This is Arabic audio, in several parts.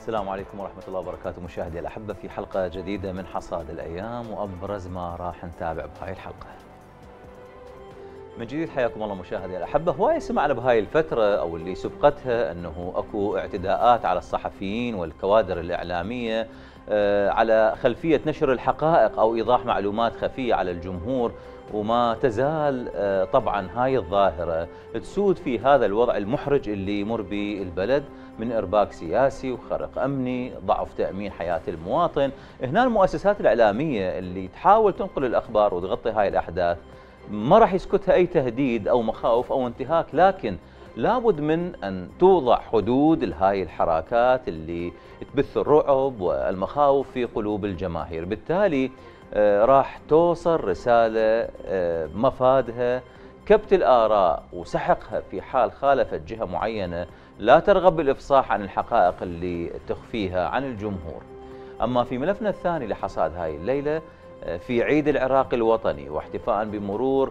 السلام عليكم ورحمة الله وبركاته. مشاهدي الأحبة في حلقة جديدة من حصاد الأيام، وأبرز ما راح نتابع بهاي الحلقة. من جديد حياكم الله مشاهدي الأحبة. هواي سمعنا بهاي الفترة أو اللي سبقتها أنه أكو اعتداءات على الصحفيين والكوادر الإعلامية على خلفية نشر الحقائق أو إيضاح معلومات خفية على الجمهور، وما تزال طبعا هاي الظاهرة تسود في هذا الوضع المحرج اللي يمر به البلد من إرباك سياسي وخرق أمني، ضعف تأمين حياة المواطن. هنا المؤسسات الإعلامية اللي تحاول تنقل الأخبار وتغطي هاي الأحداث ما راح يسكتها أي تهديد أو مخاوف أو انتهاك، لكن لابد من أن توضع حدود لهاي الحراكات اللي تبث الرعب والمخاوف في قلوب الجماهير. بالتالي راح توصل رسالة مفادها كبت الآراء وسحقها في حال خالفت جهة معينة لا ترغب بالإفصاح عن الحقائق اللي تخفيها عن الجمهور. أما في ملفنا الثاني لحصاد هاي الليلة، في عيد العراق الوطني واحتفاء بمرور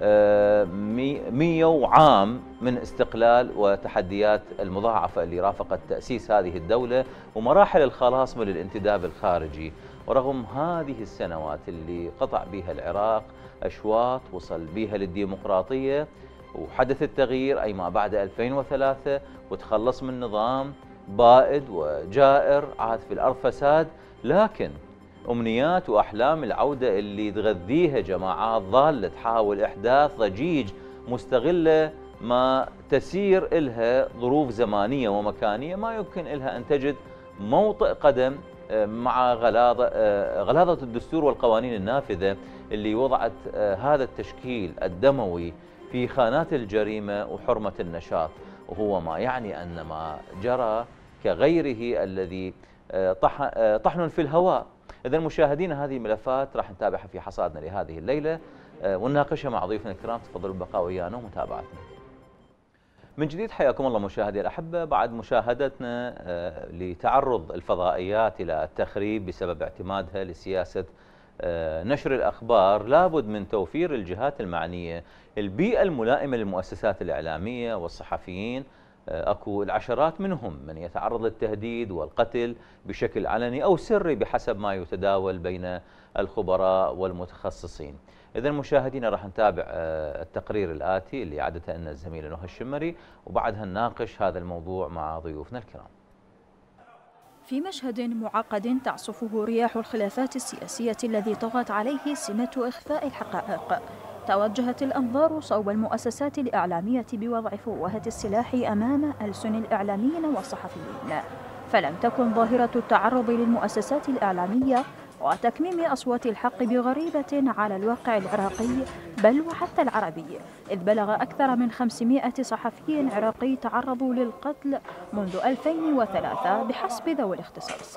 100 عام من استقلال وتحديات المضاعفة اللي رافقت تأسيس هذه الدولة ومراحل الخلاص من الانتداب الخارجي. ورغم هذه السنوات اللي قطع بها العراق أشواط وصل بها للديمقراطية وحدث التغيير أي ما بعد 2003 وتخلص من نظام بائد وجائر عاد في الأرض فساد، لكن أمنيات وأحلام العودة اللي تغذيها جماعات ضالة تحاول إحداث ضجيج مستغلة ما تسير إلها ظروف زمانية ومكانية ما يمكن إلها أن تجد موطئ قدم مع غلاظة الدستور والقوانين النافذة اللي وضعت هذا التشكيل الدموي في خانات الجريمة وحرمة النشاط، وهو ما يعني أن ما جرى كغيره الذي طحن في الهواء. إذا مشاهدينا هذه الملفات راح نتابعها في حصادنا لهذه الليلة ونناقشها مع ضيوفنا الكرام. تفضلوا البقاء ويانا ومتابعتنا. من جديد حياكم الله مشاهدي الأحبة. بعد مشاهدتنا لتعرض الفضائيات إلى التخريب بسبب اعتمادها لسياسة نشر الأخبار، لابد من توفير الجهات المعنية البيئة الملائمة للمؤسسات الإعلامية والصحفيين. أكو العشرات منهم من يتعرض للتهديد والقتل بشكل علني أو سري بحسب ما يتداول بين الخبراء والمتخصصين. إذا مشاهدينا راح نتابع التقرير الآتي اللي أعدته لنا الزميلة نهى الشمري، وبعدها نناقش هذا الموضوع مع ضيوفنا الكرام. في مشهد معقد تعصفه رياح الخلافات السياسية الذي طغت عليه سمة إخفاء الحقائق، توجهت الأنظار صوب المؤسسات الإعلامية بوضع فوهة السلاح أمام ألسن الإعلاميين والصحفيين، فلم تكن ظاهرة التعرض للمؤسسات الإعلامية وتكميم أصوات الحق بغريبة على الواقع العراقي بل وحتى العربي، إذ بلغ أكثر من 500 صحفي عراقي تعرضوا للقتل منذ 2003 بحسب ذوي الاختصاص.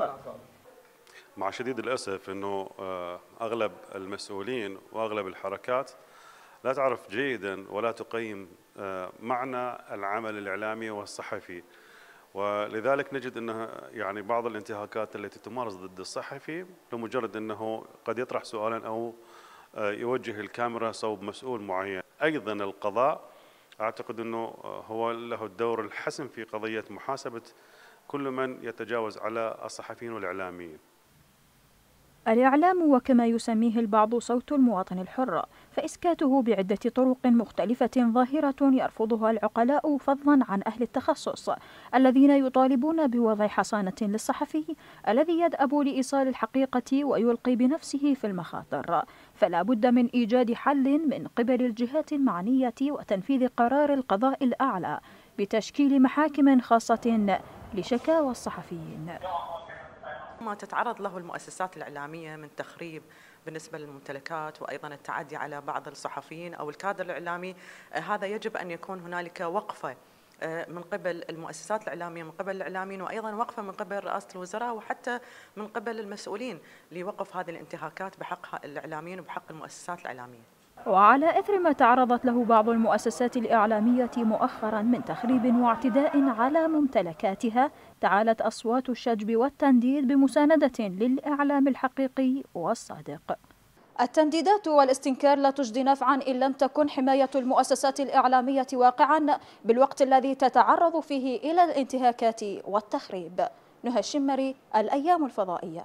مع شديد الأسف أنه أغلب المسؤولين وأغلب الحركات لا تعرف جيدا ولا تقيم معنى العمل الإعلامي والصحفي، ولذلك نجد أنه يعني بعض الانتهاكات التي تمارس ضد الصحفي لمجرد أنه قد يطرح سؤالا أو يوجه الكاميرا صوب مسؤول معين. أيضا القضاء أعتقد أنه هو له الدور الحسم في قضية محاسبة كل من يتجاوز على الصحفيين والإعلاميين. الإعلام وكما يسميه البعض صوت المواطن الحر، فإسكاته بعدة طرق مختلفة ظاهرة يرفضها العقلاء فضلا عن أهل التخصص الذين يطالبون بوضع حصانة للصحفي الذي يدأب لإيصال الحقيقة ويلقي بنفسه في المخاطر. فلا بد من إيجاد حل من قبل الجهات المعنية وتنفيذ قرار القضاء الأعلى بتشكيل محاكم خاصة لشكاوى الصحفيين. ما تتعرض له المؤسسات الإعلامية من تخريب بالنسبة للممتلكات وأيضا التعدي على بعض الصحفيين أو الكادر الإعلامي، هذا يجب أن يكون هنالك وقفة من قبل المؤسسات الإعلامية، من قبل الإعلاميين، وأيضا وقفة من قبل رئاسة الوزراء وحتى من قبل المسؤولين لوقف هذه الانتهاكات بحق الإعلاميين وبحق المؤسسات الإعلامية. وعلى إثر ما تعرضت له بعض المؤسسات الإعلامية مؤخرا من تخريب واعتداء على ممتلكاتها، تعالت أصوات الشجب والتنديد بمساندة للإعلام الحقيقي والصادق. التنديدات والاستنكار لا تجدي نفعا إن لم تكن حماية المؤسسات الإعلامية واقعا بالوقت الذي تتعرض فيه إلى الانتهاكات والتخريب. نهى الشمري، الأيام الفضائية.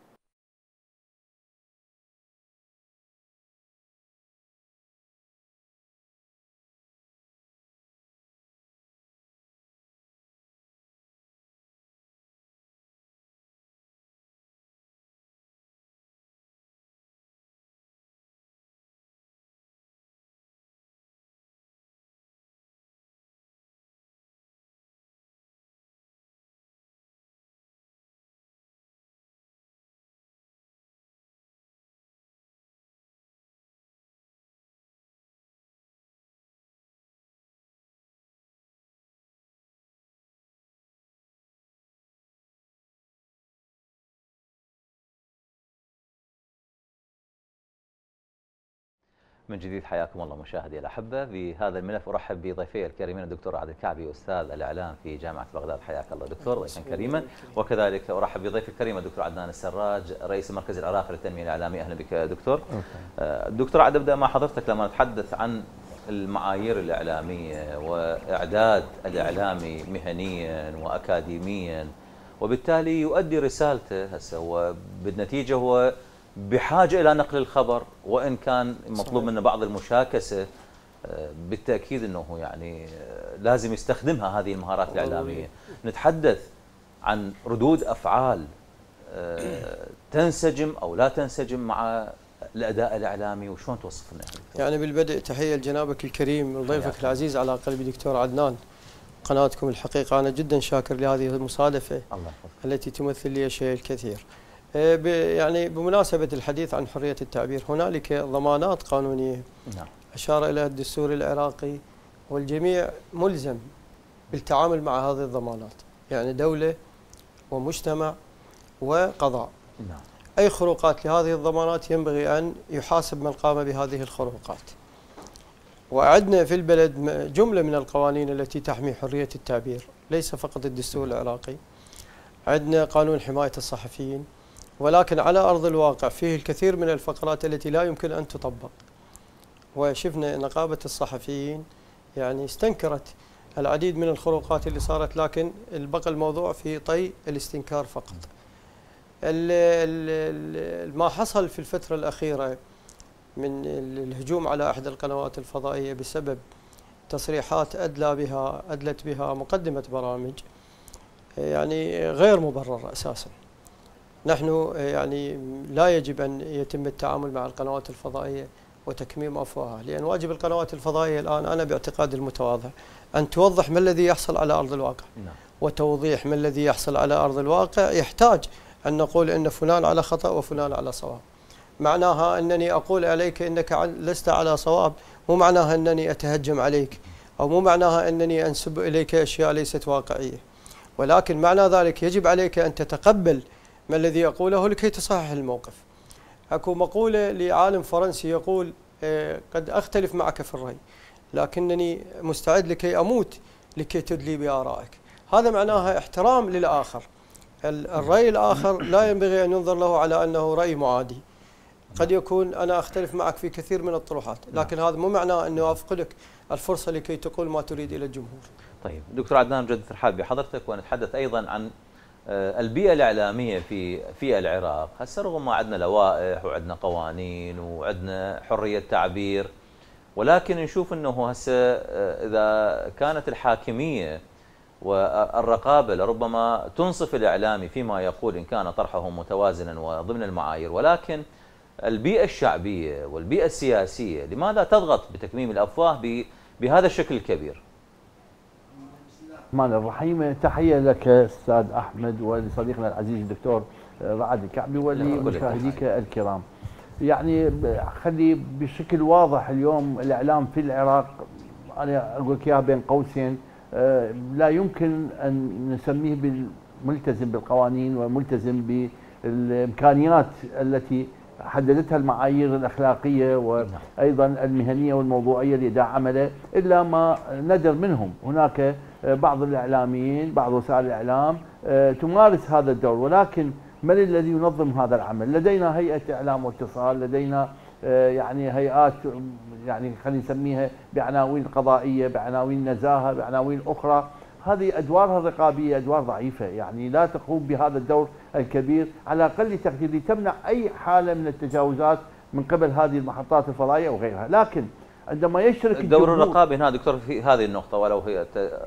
من جديد حياكم الله مشاهدي الأحبة. بهذا الملف أرحب بضيفي الكريمين الدكتور عادل كعبي أستاذ الإعلام في جامعة بغداد. حياك الله دكتور، ضيفا كريما. وكذلك أرحب بضيف الكريم الدكتور عدنان السراج رئيس المركز العراقي للتنمية الإعلامية. أهلا بك دكتور. دكتور عاد أبدأ مع حضرتك لما نتحدث عن المعايير الإعلامية وإعداد الإعلامي مهنيا وأكاديميا، وبالتالي يؤدي رسالته هسه، وبالنتيجة هو بحاجة إلى نقل الخبر، وإن كان مطلوب منه بعض المشاكسة، بالتأكيد أنه يعني لازم يستخدمها هذه المهارات الإعلامية. نتحدث عن ردود أفعال تنسجم أو لا تنسجم مع الأداء الإعلامي، وشلون توصف لنا؟ يعني بالبدء تحية لجنابك الكريم وضيفك العزيز على قلبي دكتور عدنان. قناتكم الحقيقة أنا جدا شاكر لهذه المصادفة التي تمثل لي الشيء الكثير. يعني بمناسبة الحديث عن حرية التعبير، هنالك ضمانات قانونية أشار إليها الدستور العراقي، والجميع ملزم بالتعامل مع هذه الضمانات، يعني دولة ومجتمع وقضاء. أي خروقات لهذه الضمانات ينبغي أن يحاسب من قام بهذه الخروقات. وعندنا في البلد جملة من القوانين التي تحمي حرية التعبير، ليس فقط الدستور العراقي. عندنا قانون حماية الصحفيين، ولكن على أرض الواقع فيه الكثير من الفقرات التي لا يمكن أن تطبق. وشفنا نقابة الصحفيين يعني استنكرت العديد من الخروقات اللي صارت، لكن بقى الموضوع في طي الاستنكار فقط. ما حصل في الفترة الأخيرة من الهجوم على إحدى القنوات الفضائية بسبب تصريحات أدلت بها مقدمة برامج يعني غير مبررة أساساً. نحن يعني لا يجب أن يتم التعامل مع القنوات الفضائية وتكميم أفواهها، لأن واجب القنوات الفضائية الآن أنا باعتقادي المتواضع أن توضح ما الذي يحصل على أرض الواقع. وتوضيح ما الذي يحصل على أرض الواقع يحتاج أن نقول أن فلان على خطأ وفلان على صواب. معناها أنني أقول عليك أنك لست على صواب مو معناها أنني أتهجم عليك، أو مو معناها أنني أنسب إليك أشياء ليست واقعية، ولكن معنى ذلك يجب عليك أن تتقبل ما الذي أقوله لكي تصحح الموقف. أكو مقولة لعالم فرنسي يقول قد أختلف معك في الرأي، لكنني مستعد لكي أموت لكي تدلي بآرائك. هذا معناها احترام للآخر. الرأي الآخر لا ينبغي أن ينظر له على أنه رأي معادي. قد يكون أنا أختلف معك في كثير من الطروحات، لكن هذا مو معناه أنه أفقدك الفرصة لكي تقول ما تريد إلى الجمهور. طيب دكتور عدنان، مجدد ترحاب بحضرتك، ونتحدث أيضا عن البيئة الإعلامية في العراق. هسه رغم ما عندنا لوائح وعندنا قوانين وعندنا حرية تعبير، ولكن نشوف أنه هسه إذا كانت الحاكمية والرقابة لربما تنصف الإعلامي فيما يقول إن كان طرحه متوازنا وضمن المعايير، ولكن البيئة الشعبية والبيئة السياسية لماذا تضغط بتكميم الأفواه بهذا الشكل الكبير؟ الرحمن الرحيم. تحية لك أستاذ أحمد ولصديقنا العزيز الدكتور عادل الكعبي ولمشاهديك الكرام. يعني خلي بشكل واضح اليوم الإعلام في العراق، أنا أقول لك إياها بين قوسين، لا يمكن أن نسميه ملتزم بالقوانين وملتزم بالإمكانيات التي حددتها المعايير الأخلاقية وأيضا المهنية والموضوعية لإداء عمله، إلا ما ندر منهم. هناك بعض الإعلاميين، بعض وسائل الإعلام تمارس هذا الدور، ولكن من الذي ينظم هذا العمل؟ لدينا هيئة إعلام واتصال، لدينا يعني هيئات يعني خلينا نسميها بعناوين قضائية، بعناوين نزاهة، بعناوين أخرى. هذه أدوارها الرقابية أدوار ضعيفة، يعني لا تقوم بهذا الدور الكبير على أقل تقدير لتمنع أي حالة من التجاوزات من قبل هذه المحطات الفضائية وغيرها. لكن عندما يشرك الدور الرقابي هنا دكتور في هذه النقطة ولو هي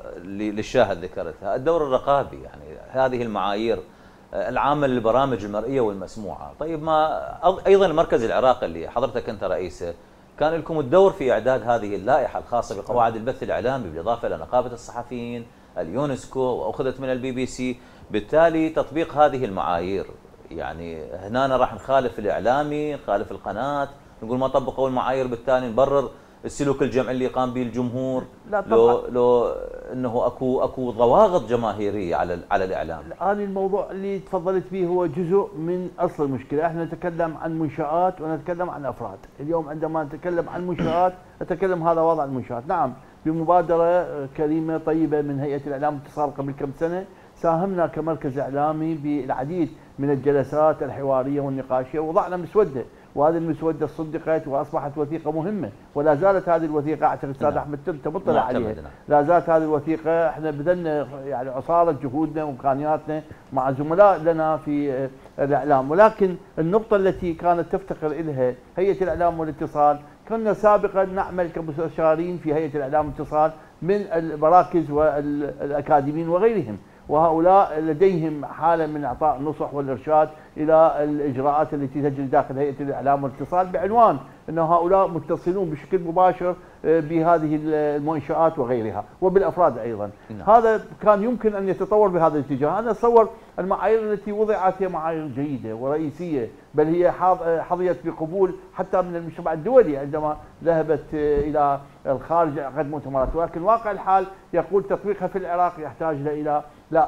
للشاهد ذكرتها، الدور الرقابي يعني هذه المعايير العامة للبرامج المرئية والمسموعة. طيب ما أيضا المركز العراقي اللي حضرتك أنت رئيسه كان لكم الدور في إعداد هذه اللائحة الخاصة بقواعد البث الإعلامي بالإضافة إلى نقابة الصحفيين، اليونسكو، وأخذت من BBC. بالتالي تطبيق هذه المعايير يعني هنا راح نخالف الإعلامي، نخالف القناة، نقول ما طبقوا المعايير، بالتالي نبرر السلوك الجمعي اللي قام به الجمهور. لا لو انه اكو ضواغط جماهيريه على الاعلام. الان الموضوع اللي تفضلت به هو جزء من اصل المشكله، احنا نتكلم عن منشآت ونتكلم عن افراد. اليوم عندما نتكلم عن منشآت نتكلم هذا وضع المنشآت. نعم بمبادره كريمه طيبه من هيئه الاعلام والاتصال قبل كم سنه ساهمنا كمركز اعلامي بالعديد من الجلسات الحواريه والنقاشيه ووضعنا مسوده، وهذه المسوده صدقت واصبحت وثيقه مهمه، ولا زالت هذه الوثيقه اعتقد استاذ احمد انت مطلع عليها، لا زالت هذه الوثيقه. احنا بذلنا يعني عصاره جهودنا وامكانياتنا مع زملاء لنا في الاعلام، ولكن النقطه التي كانت تفتقر اليها هيئه الاعلام والاتصال، كنا سابقا نعمل كمستشارين في هيئه الاعلام والاتصال من المراكز والاكاديميين وغيرهم، وهؤلاء لديهم حالة من إعطاء النصح والإرشاد إلى الإجراءات التي تجري داخل هيئة الإعلام والاتصال بعنوان أن هؤلاء متصلون بشكل مباشر بهذه المنشآت وغيرها وبالأفراد أيضا. هذا كان يمكن أن يتطور بهذا الاتجاه. أنا أتصور المعايير التي وضعت هي معايير جيدة ورئيسية، بل هي حظيت بقبول حتى من المجتمع الدولي عندما ذهبت إلى الخارج عقد مؤتمرات، ولكن واقع الحال يقول تطبيقها في العراق يحتاج إلى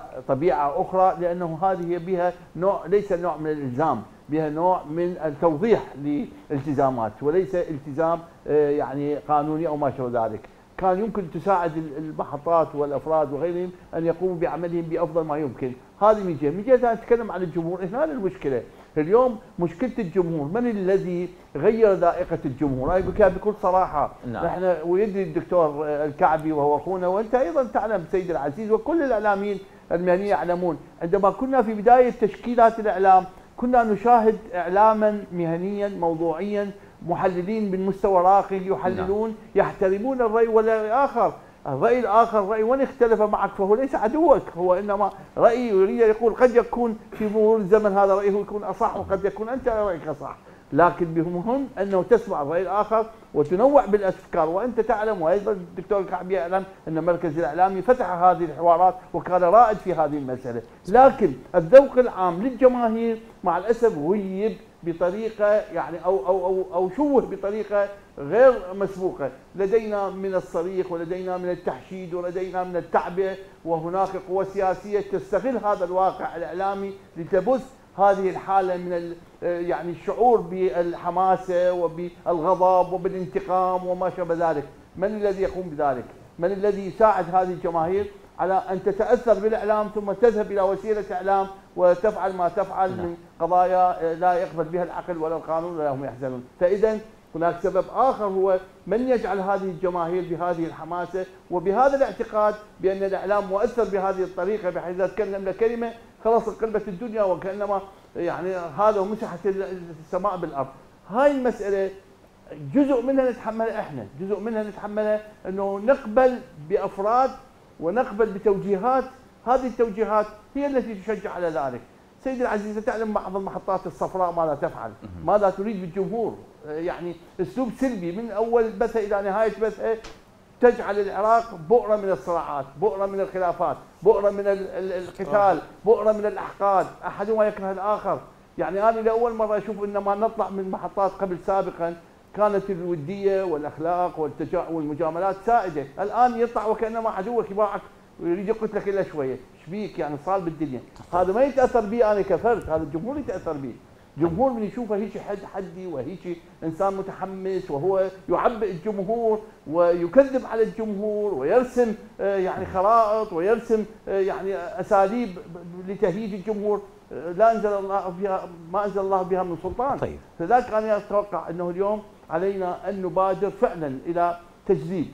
طبيعة أخرى، لأنه هذه بها نوع ليس نوع من الإلزام، بها نوع من التوضيح للالتزامات وليس التزام يعني قانوني أو ما شابه ذلك. كان يمكن تساعد المحطات والأفراد وغيرهم أن يقوموا بعملهم بأفضل ما يمكن. هذه من جهة. من جهة نتكلم عن الجمهور، هنا المشكلة اليوم مشكلة الجمهور. من الذي غير ذائقة الجمهور؟ أنا بكل صراحة نحن ويدري الدكتور الكعبي وهو أخونا وأنت أيضا تعلم سيد العزيز وكل الإعلاميين المهنيين يعلمون، عندما كنا في بداية تشكيلات الإعلام كنا نشاهد إعلاما مهنيا موضوعيا، محللين من مستوى راقي يحللون يحترمون الرأي والآخر. الرأي الآخر رأي وإن اختلف معك فهو ليس عدوك، هو إنما رأي يريد يقول قد يكون في مرور الزمن هذا رأيه يكون أصح وقد يكون أنت رأيك أصح، لكن بمهم أنه تسمع الرأي الآخر وتنوع بالأفكار. وأنت تعلم وأيضا الدكتور الكعبي يعلم أن المركز الإعلامي فتح هذه الحوارات وكان رائد في هذه المسألة، لكن الذوق العام للجماهير مع الأسف غيب بطريقة يعني أو شوه بطريقة غير مسبوقة. لدينا من الصريخ ولدينا من التحشيد ولدينا من التعبئة، وهناك قوى سياسية تستغل هذا الواقع الإعلامي لتبث هذه الحالة من يعني الشعور بالحماسة وبالغضب وبالانتقام وما شابه ذلك. من الذي يقوم بذلك؟ من الذي يساعد هذه الجماهير على أن تتأثر بالإعلام ثم تذهب إلى وسيلة إعلام وتفعل ما تفعل من قضايا لا يقبل بها العقل ولا القانون ولا هم يحزنون؟ فإذا هناك سبب آخر هو من يجعل هذه الجماهير بهذه الحماسة وبهذا الاعتقاد بأن الإعلام مؤثر بهذه الطريقة، بحيث إذا تكلمنا كلمة خلاص انقلبت الدنيا وكأنما يعني هذا ومسحت السماء بالأرض. هاي المسألة جزء منها نتحملها احنا، جزء منها نتحملها انه نقبل بافراد ونقبل بتوجيهات، هذه التوجيهات هي التي تشجع على ذلك. سيدي العزيز تعلم بعض المحطات الصفراء ماذا تفعل؟ ماذا تريد بالجمهور؟ يعني اسلوب سلبي من اول بثها الى نهايه بثها، تجعل العراق بؤره من الصراعات، بؤره من الخلافات، بؤره من القتال، بؤره من الاحقاد، احدهما يكره الاخر. يعني انا لاول مره اشوف انما نطلع من محطات قبل سابقا كانت الوديه والاخلاق والمجاملات سائده، الان يطلع وكانما عدوك يباعك ويريد يقتلك الا شويه، ايش بيك يعني صار بالدنيا؟ هذا ما يتاثر بي انا كفرد، هذا الجمهور يتاثر بي. جمهور من يشوفه هيك حدي وهيك انسان متحمس وهو يعبئ الجمهور ويكذب على الجمهور ويرسم يعني خرائط ويرسم يعني اساليب لتهييج الجمهور لا انزل الله بها، ما انزل الله بها من سلطان. طيب. لذلك انا اتوقع انه اليوم علينا ان نبادر فعلا الى تجذيب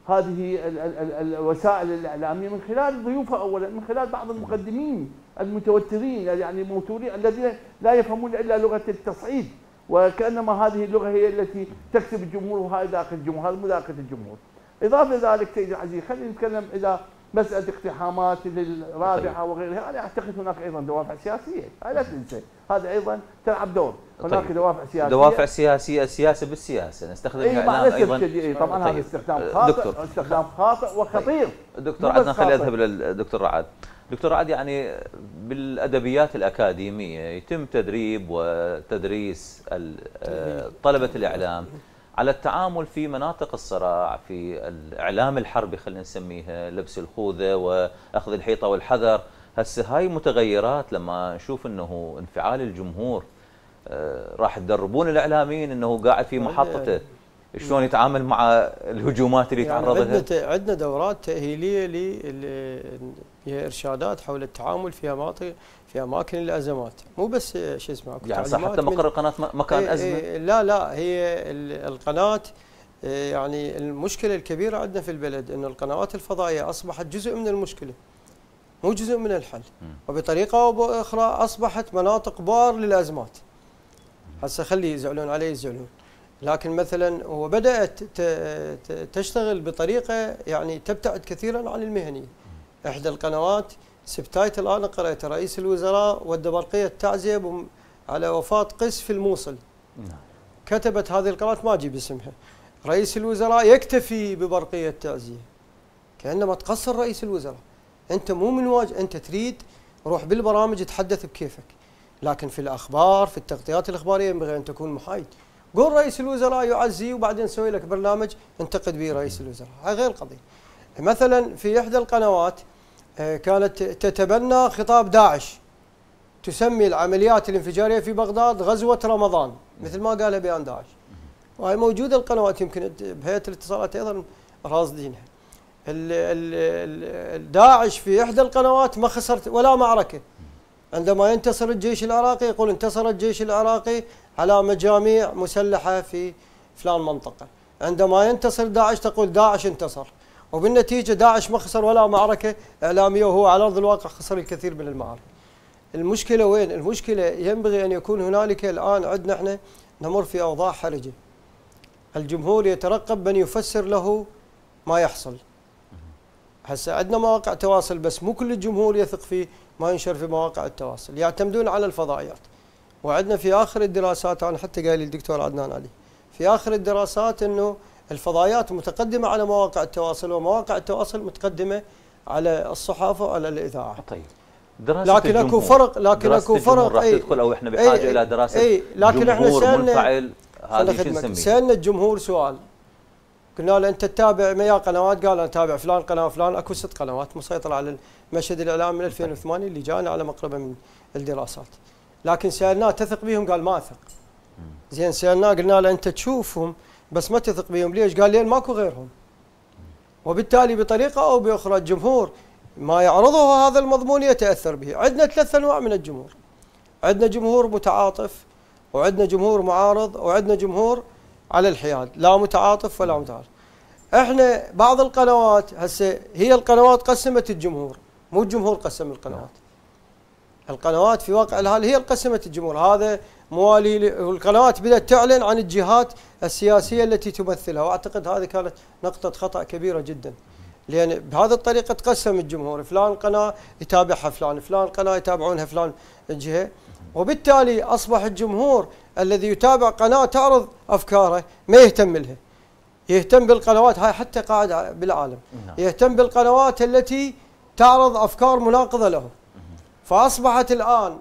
هذه الوسائل الإعلامية من خلال ضيوفها أولا، من خلال بعض المقدمين المتوترين يعني الموتورين الذين لا يفهمون إلا لغة التصعيد، وكأنما هذه اللغة هي التي تكسب الجمهور وهذا داخل الجمهور، هذا مداخلة الجمهور. إضافة لذلك سيدي العزيز خلينا نتكلم إذا مسألة اقتحامات للرابعة وغيرها، أنا أعتقد هناك أيضا دوافع سياسية، لا تنسى هذا أيضا تلعب دور، هناك دوافع سياسية. دوافع سياسية، السياسة بالسياسة، نستخدم الإعلام أيضا. طبعا هذا استخدام خاطئ، استخدام خاطئ وخطير. دكتور عدنان خلينا نذهب للدكتور رعد. دكتور رعد، يعني بالأدبيات الأكاديمية يتم تدريب وتدريس طلبة الإعلام على التعامل في مناطق الصراع، في الإعلام الحربي خلينا نسميها، لبس الخوذة وأخذ الحيطة والحذر. هسه هاي متغيرات لما نشوف أنه انفعال الجمهور، راح تدربون الإعلاميين أنه قاعد في محطته شلون يتعامل مع الهجومات اللي يتعرض لها. عندنا دورات تأهيلية هي إرشادات حول التعامل في أماكن الأزمات، مو بس شو اسمه يعني صح حتى مقر القناة مكان أزمة. لا هي القناة يعني المشكلة الكبيرة عندنا في البلد أن القنوات الفضائية أصبحت جزء من المشكلة مو جزء من الحل، وبطريقة أو بأخرى أصبحت مناطق بار للأزمات. هسه خلي يزعلون عليه يزعلون، لكن مثلا وبدأت تشتغل بطريقة يعني تبتعد كثيرا عن المهنية. إحدى القنوات سبتايت الآن قرأت رئيس الوزراء ودى برقية تعزية على وفاة قس في الموصل. كتبت هذه القناة ما أجيب اسمها، رئيس الوزراء يكتفي ببرقية تعزية، كأنما تقصر رئيس الوزراء. أنت مو من واجب، أنت تريد روح بالبرامج تحدث بكيفك، لكن في الأخبار في التغطيات الإخبارية ينبغي أن تكون محايد. قول رئيس الوزراء يعزي وبعدين نسوي لك برنامج انتقد به رئيس الوزراء، هاي غير قضية. مثلا في إحدى القنوات كانت تتبنى خطاب داعش، تسمي العمليات الانفجارية في بغداد غزوة رمضان مثل ما قالها بيان داعش، وهي موجودة القنوات يمكن بهيئة الاتصالات أيضا راصدينها. داعش في إحدى القنوات ما خسرت ولا معركة. عندما ينتصر الجيش العراقي يقول انتصر الجيش العراقي على مجاميع مسلحة في فلان منطقة، عندما ينتصر داعش تقول داعش انتصر، وبالنتيجة داعش ما خسر ولا معركة إعلامية وهو على أرض الواقع خسر الكثير من المعارك. المشكلة وين؟ المشكلة ينبغي أن يكون هنالك الآن عندنا احنا نمر في أوضاع حرجة، الجمهور يترقب من يفسر له ما يحصل. هسه عندنا مواقع تواصل بس مو كل الجمهور يثق فيه ما ينشر في مواقع التواصل، يعتمدون على الفضائيات. وعندنا في آخر الدراسات، أنا حتى قال لي الدكتور عدنان علي في آخر الدراسات أنه الفضائيات متقدمة على مواقع التواصل ومواقع التواصل متقدمة على الصحافة وعلى الإذاعة. طيب لكن اكو فرق، راح تدخل او احنا بحاجه الى دراسه لكن احنا منفعل. هذه شو نسميه؟ سالنا الجمهور سؤال، قلنا له انت تتابع مياه قنوات؟ قال انا اتابع فلان قناه فلان. اكو 6 قنوات مسيطره على المشهد الاعلامي من 2008 اللي جانا على مقربه من الدراسات، لكن سالناه تثق بهم؟ قال ما اثق. زين سالناه قلنا له انت تشوفهم بس ما تثق بهم ليش؟ قال لين ماكو غيرهم. وبالتالي بطريقه او باخرى الجمهور ما يعرضه هذا المضمون يتأثر به. عندنا 3 أنواع من الجمهور، عندنا جمهور متعاطف، وعندنا جمهور معارض، وعندنا جمهور على الحياد، لا متعاطف ولا متعاطف. احنا بعض القنوات هسه هي القنوات قسمت الجمهور، مو الجمهور قسم القنوات. القنوات في واقع الحال هي اللي قسمت الجمهور، هذا موالي والقنوات بدأت تعلن عن الجهات السياسية التي تمثلها، واعتقد هذه كانت نقطة خطأ كبيرة جدا. لأن بهذه الطريقة تقسم الجمهور، فلان قناة يتابعها فلان قناة يتابعونها فلان الجهة، وبالتالي أصبح الجمهور الذي يتابع قناة تعرض أفكاره ما يهتم لها، يهتم بالقنوات هاي حتى قاعدة بالعالم، يهتم بالقنوات التي تعرض أفكار مناقضة له. فأصبحت الآن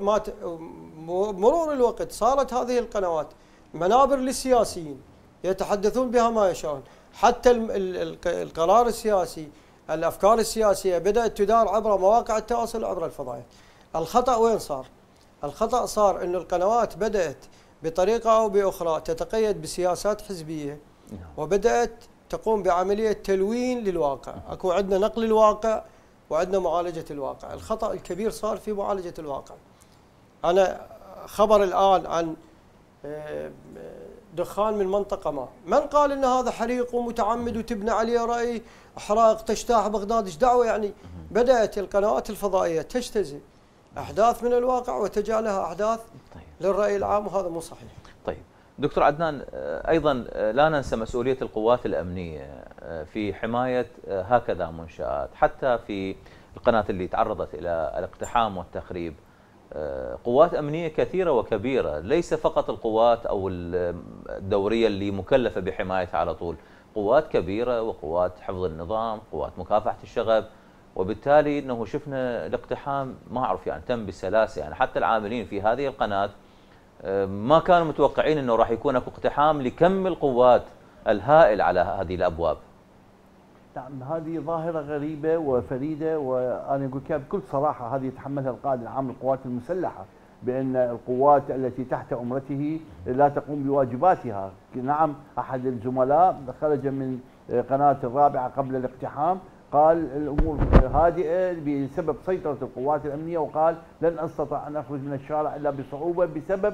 مرور الوقت صارت هذه القنوات منابر للسياسيين يتحدثون بها ما يشاءون، حتى القرار السياسي الأفكار السياسية بدأت تدار عبر مواقع التواصل وعبر الفضائيات. الخطأ وين صار؟ الخطأ صار أن القنوات بدأت بطريقة أو بأخرى تتقيد بسياسات حزبية، وبدأت تقوم بعملية تلوين للواقع. أكو عندنا نقل الواقع وعندنا معالجة الواقع. الخطأ الكبير صار في معالجة الواقع. أنا خبر الآن عن دخان من منطقة ما، من قال ان هذا حريق ومتعمد وتبنى عليه رأي احراق تجتاح بغداد؟ ايش دعوة يعني؟ بدأت القنوات الفضائية تجتزئ احداث من الواقع وتجعلها احداث للرأي العام، وهذا مو صحيح. طيب دكتور عدنان، ايضا لا ننسى مسؤولية القوات الأمنية في حماية هكذا منشآت، حتى في القناة اللي تعرضت إلى الاقتحام والتخريب قوات أمنية كثيرة وكبيرة، ليس فقط القوات أو الدورية اللي مكلفة بحمايتها على طول، قوات كبيرة وقوات حفظ النظام، قوات مكافحة الشغب، وبالتالي أنه شفنا الاقتحام ما أعرف يعني تم بسلاسة. يعني حتى العاملين في هذه القناة ما كانوا متوقعين أنه راح يكون اكو اقتحام لكم القوات الهائل على هذه الأبواب. نعم، هذه ظاهرة غريبة وفريدة، وأنا أقول لك بكل صراحة هذه يتحملها القائد العام للقوات المسلحة، بأن القوات التي تحت أمرته لا تقوم بواجباتها. نعم، أحد الزملاء خرج من قناة الرابعة قبل الاقتحام قال الأمور هادئة بسبب سيطرة القوات الأمنية، وقال لن أستطع أن أخرج من الشارع إلا بصعوبة بسبب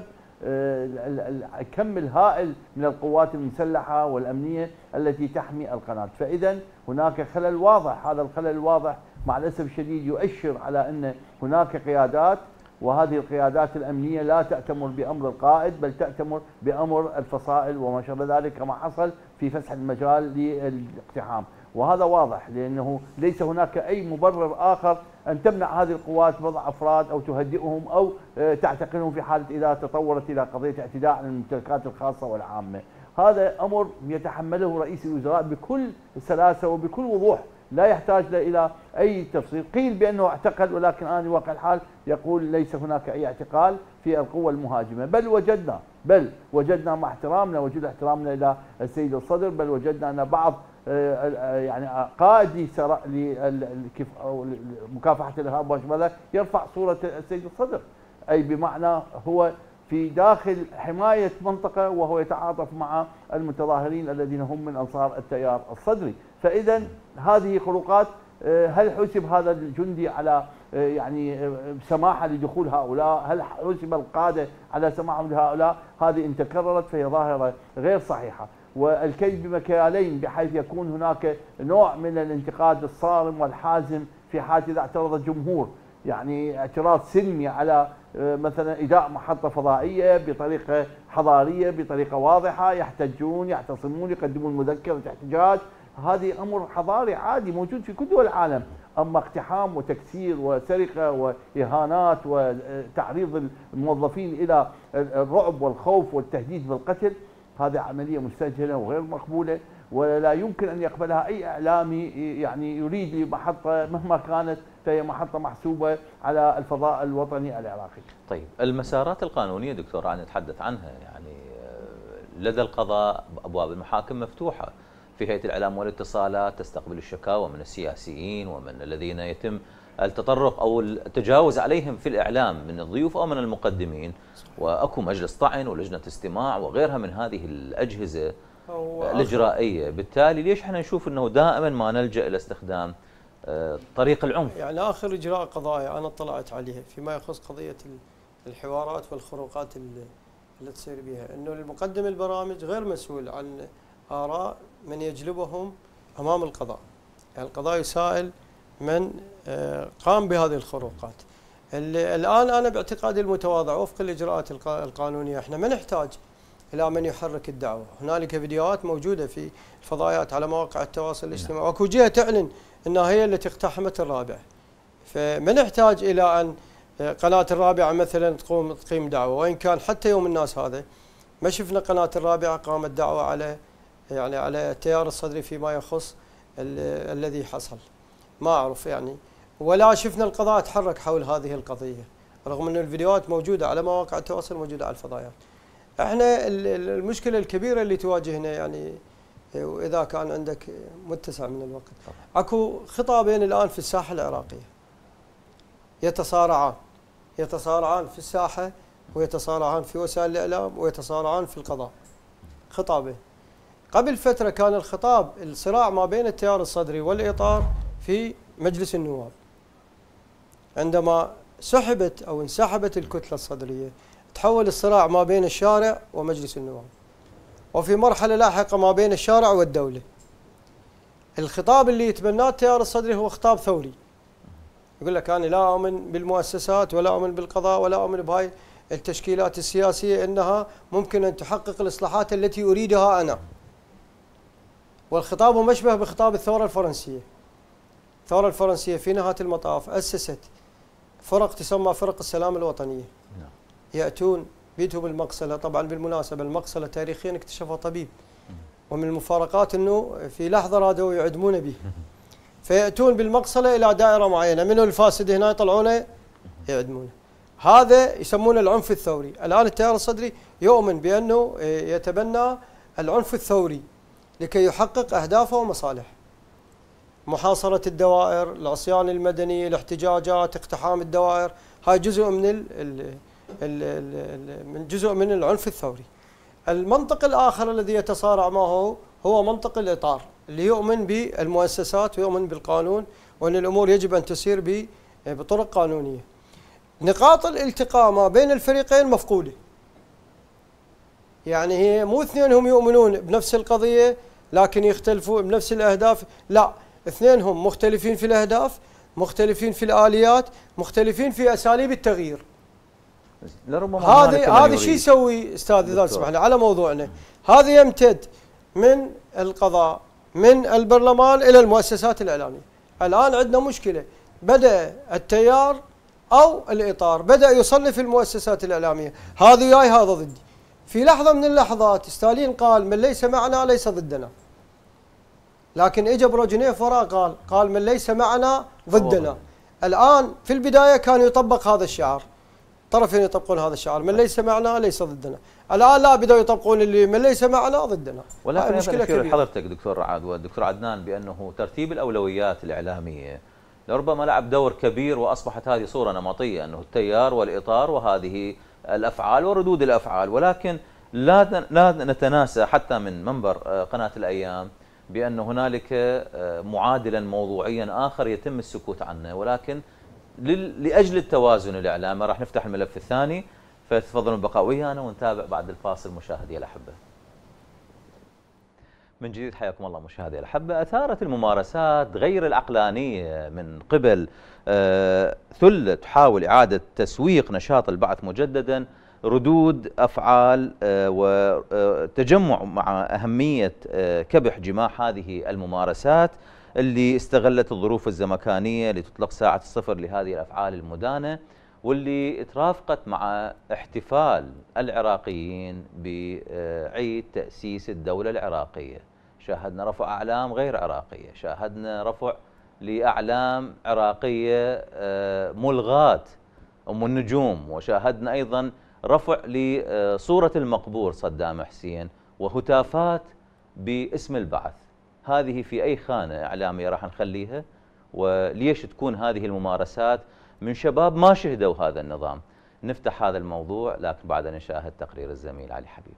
الكم الهائل من القوات المسلحة والأمنية التي تحمي القناة. فإذا هناك خلل واضح، هذا الخلل الواضح مع الأسف الشديد يؤشر على أن هناك قيادات، وهذه القيادات الأمنية لا تأتمر بأمر القائد بل تأتمر بأمر الفصائل وما شابه ذلك، كما حصل في فسح المجال للاقتحام. وهذا واضح، لأنه ليس هناك أي مبرر آخر أن تمنع هذه القوات بضع أفراد أو تهدئهم أو تعتقلهم في حالة إذا تطورت إلى قضية اعتداء على الممتلكات الخاصة والعامة. هذا أمر يتحمله رئيس الوزراء بكل سلاسة وبكل وضوح، لا يحتاج إلى أي تفصيل. قيل بأنه اعتقل، ولكن الآن واقع الحال يقول ليس هناك أي اعتقال في القوة المهاجمة، بل وجدنا مع احترامنا وجود احترامنا إلى السيد الصدر، بل وجدنا أن بعض يعني قائد مكافحة الإرهاب وما يرفع صورة السيد الصدر، أي بمعنى هو في داخل حماية منطقة وهو يتعاطف مع المتظاهرين الذين هم من أنصار التيار الصدري. فإذا هذه خروقات. هل حسب هذا الجندي على يعني سماحة لدخول هؤلاء؟ هل حسب القادة على سماحهم لهؤلاء؟ هذه إن تكررت فهي ظاهرة غير صحيحة، والكيد بمكيالين، بحيث يكون هناك نوع من الانتقاد الصارم والحازم في حال إذا اعترض الجمهور، يعني اعتراض سلمي على مثلا إداء محطة فضائية بطريقة حضارية بطريقة واضحة، يحتجون يعتصمون يقدمون مذكرة احتجاج، هذه أمر حضاري عادي موجود في كل دول العالم. أما اقتحام وتكسير وسرقة وإهانات وتعريض الموظفين إلى الرعب والخوف والتهديد بالقتل، هذه عملية مستجهلة وغير مقبولة، ولا يمكن أن يقبلها أي إعلامي يعني يريد لمحطة مهما كانت فهي محطة محسوبة على الفضاء الوطني العراقي. طيب المسارات القانونية دكتور عن نتحدث عنها، يعني لدى القضاء أبواب المحاكم مفتوحة، في هيئة الإعلام والاتصالات تستقبل الشكاوى من السياسيين ومن الذين يتم التطرق أو التجاوز عليهم في الإعلام من الضيوف أو من المقدمين، وأكو مجلس طعن ولجنة استماع وغيرها من هذه الأجهزة الإجرائية. بالتالي ليش احنا نشوف أنه دائما ما نلجأ إلى استخدام طريق العنف؟ يعني آخر إجراء قضائي أنا اطلعت عليه فيما يخص قضية الحوارات والخروقات اللي تصير بها، أنه المقدم البرامج غير مسؤول عن آراء من يجلبهم أمام القضاء، يعني القضاء يسائل من قام بهذه الخروقات. الآن أنا باعتقادي المتواضع وفق الإجراءات القانونية احنا ما نحتاج إلى من يحرك الدعوة. هنالك فيديوهات موجودة في الفضائيات على مواقع التواصل الاجتماعي، واكو جهة تعلن أنها هي التي اقتحمت الرابعة، فما نحتاج إلى أن قناة الرابعة مثلا تقيم دعوة، وإن كان حتى يوم الناس هذا ما شفنا قناة الرابعة قامت دعوة على يعني على التيار الصدري فيما يخص الذي حصل، ما أعرف يعني، ولا شفنا القضاء تحرك حول هذه القضية، رغم أن الفيديوهات موجودة على مواقع التواصل موجودة على الفضائيات. احنا المشكلة الكبيرة اللي تواجهنا، يعني وإذا كان عندك متسع من الوقت، اكو خطابين الآن في الساحة العراقية يتصارعان في الساحة، ويتصارعان في وسائل الإعلام، ويتصارعان في القضاء. خطابين. قبل فترة كان الخطاب الصراع ما بين التيار الصدري والإطار في مجلس النواب، عندما سحبت أو انسحبت الكتلة الصدرية تحول الصراع ما بين الشارع ومجلس النواب. وفي مرحلة لاحقة ما بين الشارع والدولة. الخطاب اللي يتبناه التيار الصدري هو خطاب ثوري، يقول لك أنا لا أؤمن بالمؤسسات ولا أؤمن بالقضاء ولا أؤمن بهاي التشكيلات السياسية إنها ممكن أن تحقق الإصلاحات التي أريدها أنا. والخطاب مشبه بخطاب الثورة الفرنسية. الثورة الفرنسية في نهاية المطاف أسست فرق تسمى فرق السلام الوطنية، يأتون بيتهم المقصلة. طبعا بالمناسبة المقصلة تاريخيا اكتشفها طبيب، ومن المفارقات أنه في لحظة رادوا يعدمون به، فيأتون بالمقصلة إلى دائرة معينة، منه الفاسد هنا يطلعونه يعدمونه. هذا يسمونه العنف الثوري. الآن التيار الصدري يؤمن بأنه يتبنى العنف الثوري لكي يحقق أهدافه ومصالحه. محاصرة الدوائر، العصيان المدني، الاحتجاجات، اقتحام الدوائر، هاي جزء من جزء من العنف الثوري. المنطق الآخر الذي يتصارع معه هو منطق الإطار، اللي يؤمن بالمؤسسات ويؤمن بالقانون، وأن الأمور يجب أن تسير بطرق قانونية. نقاط الالتقاء ما بين الفريقين مفقودة. يعني هي مو اثنينهم يؤمنون بنفس القضية لكن يختلفوا بنفس الأهداف، لا، اثنينهم مختلفين في الأهداف، مختلفين في الآليات، مختلفين في أساليب التغيير. هذا شيء يسوي استاذ اذا تسمح لي على موضوعنا، هذا يمتد من القضاء من البرلمان الى المؤسسات الاعلاميه. الان عندنا مشكله، بدا التيار او الاطار بدا يصنف المؤسسات الاعلاميه، هذا وياي هذا ضدي. في لحظه من اللحظات ستالين قال من ليس معنا ليس ضدنا، لكن اجى بروجنيف وراء قال من ليس معنا ضدنا. الان في البدايه كان يطبق هذا الشعار، طرفين يطبقون هذا الشعار، من ليس معنا ليس ضدنا. الان لا، بدأوا يطبقون اللي من ليس معنا ضدنا. ولكن مشكله كبيره حضرتك دكتور رعد والدكتور عدنان بانه ترتيب الاولويات الاعلاميه لربما لعب دور كبير، واصبحت هذه صوره نمطيه انه التيار والاطار وهذه الافعال وردود الافعال. ولكن لا نتناسى حتى من منبر قناه الايام بان هنالك معادلا موضوعيا اخر يتم السكوت عنه، ولكن لأجل التوازن الإعلامي راح نفتح الملف الثاني، فتفضلوا البقاء ويانا ونتابع بعد الفاصل. مشاهدي الأحبة، من جديد حياكم الله مشاهدي الأحبة. أثارت الممارسات غير العقلانية من قبل ثلة تحاول إعادة تسويق نشاط البعث مجددا ردود أفعال وتجمع مع أهمية كبح جماح هذه الممارسات اللي استغلت الظروف الزمكانية لتطلق ساعة الصفر لهذه الأفعال المدانة، واللي ترافقت مع احتفال العراقيين بعيد تأسيس الدولة العراقية. شاهدنا رفع أعلام غير عراقية، شاهدنا رفع لأعلام عراقية ملغاة أم النجوم، وشاهدنا أيضا رفع لصورة المقبور صدام حسين وهتافات باسم البعث. هذه في أي خانة إعلامية راح نخليها؟ وليش تكون هذه الممارسات من شباب ما شهدوا هذا النظام؟ نفتح هذا الموضوع لكن بعد أن نشاهد تقرير الزميل علي حبيب.